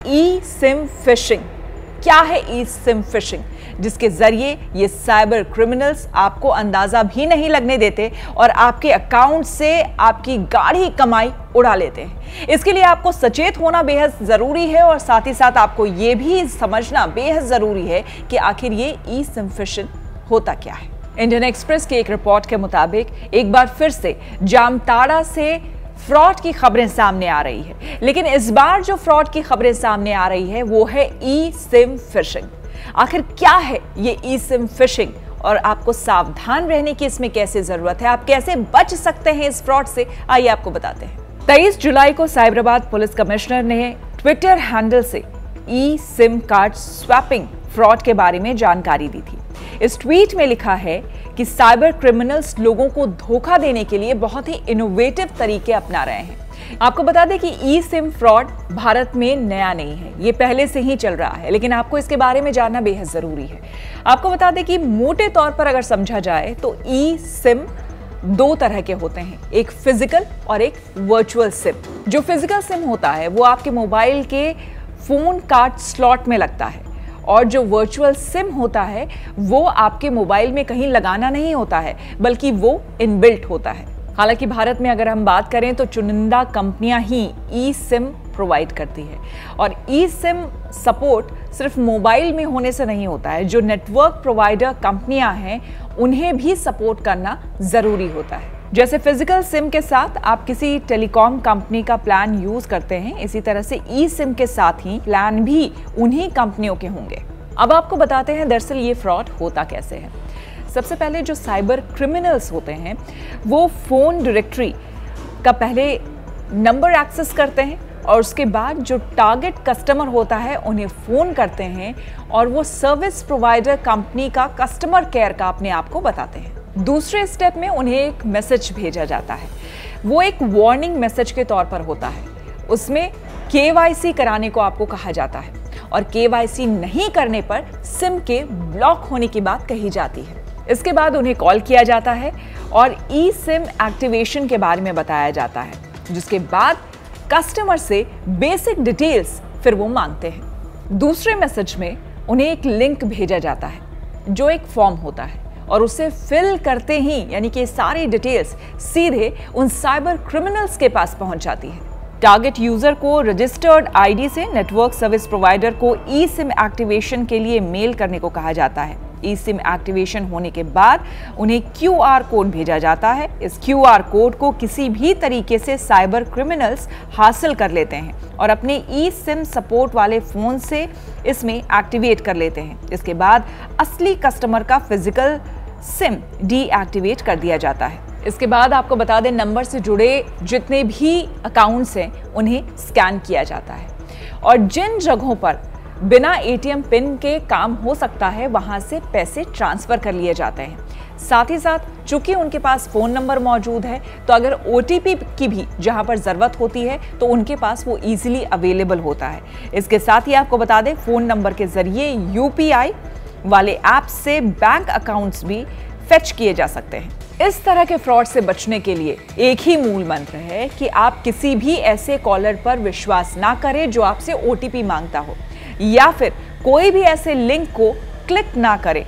ई SIM fishing. क्या है ई SIM fishing? जिसके जरिए ये साइबर क्रिमिनल्स आपको अंदाजा भी नहीं लगने देते और आपके अकाउंट से आपकी गाढ़ी कमाई उड़ा लेते हैं। इसके लिए आपको सचेत होना बेहद जरूरी है और साथ ही साथ आपको ये भी समझना बेहद जरूरी है कि आखिर ये ई सिम फिशिंग होता क्या है। इंडियन एक्सप्रेस की एक रिपोर्ट के मुताबिक एक बार फिर से जामताड़ा से फ्रॉड की खबरें सामने आ रही है, लेकिन इस बार जो फ्रॉड की खबरें सामने आ रही है वो है ई सिम फिशिंग। आखिर क्या है ये ई सिम फिशिंग और आपको सावधान रहने की इसमें कैसे जरूरत है, आप कैसे बच सकते हैं इस फ्रॉड से, आइए आपको बताते हैं। 23 जुलाई को साइबराबाद पुलिस कमिश्नर ने ट्विटर हैंडल से e SIM card swapping fraud के बारे में जानकारी दी थी। इस ट्वीट में लिखा है कि साइबर क्रिमिनल्स लोगों को धोखा देने के लिए बहुत ही इनोवेटिव तरीके अपना रहे हैं। आपको बता दें कि ई सिम फ्रॉड भारत में नया नहीं है, ये पहले से ही चल रहा है, लेकिन आपको इसके बारे में जानना बेहद जरूरी है। आपको बता दें कि मोटे तौर पर अगर समझा जाए तो ई सिम दो तरह के होते हैं, एक फिजिकल और एक वर्चुअल सिम। जो फिजिकल सिम होता है वो आपके मोबाइल के फोन कार्ड स्लॉट में लगता है और जो वर्चुअल सिम होता है वो आपके मोबाइल में कहीं लगाना नहीं होता है, बल्कि वो इनबिल्ट होता है। हालांकि भारत में अगर हम बात करें तो चुनिंदा कंपनियां ही ई सिम प्रोवाइड करती है और ई सिम सपोर्ट सिर्फ मोबाइल में होने से नहीं होता है, जो नेटवर्क प्रोवाइडर कंपनियां हैं उन्हें भी सपोर्ट करना जरूरी होता है। जैसे फिजिकल सिम के साथ आप किसी टेलीकॉम कंपनी का प्लान यूज करते हैं, इसी तरह से ई सिम के साथ ही प्लान भी उन्हीं कंपनियों के होंगे। अब आपको बताते हैं दरअसल ये फ्रॉड होता कैसे है। सबसे पहले जो साइबर क्रिमिनल्स होते हैं वो फोन डायरेक्टरी का पहले नंबर एक्सेस करते हैं और उसके बाद जो टारगेट कस्टमर होता है उन्हें फोन करते हैं और वो सर्विस प्रोवाइडर कंपनी का कस्टमर केयर का अपने आप को बताते हैं। दूसरे स्टेप में उन्हें एक मैसेज भेजा जाता है, वो एक वार्निंग मैसेज के तौर पर होता है। उसमें केवाईसी कराने को आपको कहा जाता है और केवाईसी नहीं करने पर सिम के ब्लॉक होने की बात कही जाती है। इसके बाद उन्हें कॉल किया जाता है और ई सिम एक्टिवेशन के बारे में बताया जाता है, जिसके बाद कस्टमर से बेसिक डिटेल्स फिर वो मांगते हैं। दूसरे मैसेज में उन्हें एक लिंक भेजा जाता है जो एक फॉर्म होता है और उसे फिल करते ही यानी कि सारी डिटेल्स सीधे उन साइबर क्रिमिनल्स के पास पहुंच जाती है। टारगेट यूजर को रजिस्टर्ड आईडी से नेटवर्क सर्विस प्रोवाइडर को ई सिम एक्टिवेशन के लिए मेल करने को कहा जाता है। ई सिम एक्टिवेशन होने के बाद उन्हें क्यूआर कोड भेजा जाता है। इस क्यूआर कोड को किसी भी तरीके से साइबर क्रिमिनल्स हासिल कर लेते हैं और अपने ई सिम सपोर्ट वाले फोन से इसमें एक्टिवेट कर लेते हैं। इसके बाद असली कस्टमर का फिजिकल सिम डीएक्टिवेट कर दिया जाता है। इसके बाद आपको बता दें नंबर से जुड़े जितने भी अकाउंट्स हैं उन्हें स्कैन किया जाता है और जिन जगहों पर बिना एटीएम पिन के काम हो सकता है वहां से पैसे ट्रांसफर कर लिए जाते हैं। साथ ही साथ चूंकि उनके पास फोन नंबर मौजूद है तो अगर ओटीपी की भी जहां पर जरूरत होती है तो उनके पास वो इजीली अवेलेबल होता है। इसके साथ ही आपको बता दें फोन नंबर के जरिए यूपीआई वाले ऐप से बैंक अकाउंट्स भी फेच किए जा सकते हैं। इस तरह के फ्रॉड से बचने के लिए एक ही मूल मंत्र है कि आप किसी भी ऐसे कॉलर पर विश्वास ना करें जो आपसे ओटीपी मांगता हो या फिर कोई भी ऐसे लिंक को क्लिक ना करें।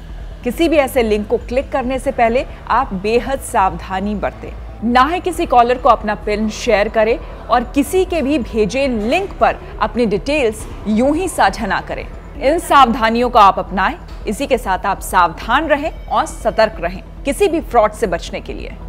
किसी भी ऐसे लिंक को क्लिक करने से पहले आप बेहद सावधानी बरतें, ना ही किसी कॉलर को अपना पिन शेयर करें और किसी के भी भेजे लिंक पर अपनी डिटेल्स यूं ही साझा ना करें। इन सावधानियों को आप अपनाएं। इसी के साथ आप सावधान रहें और सतर्क रहें किसी भी फ्रॉड से बचने के लिए।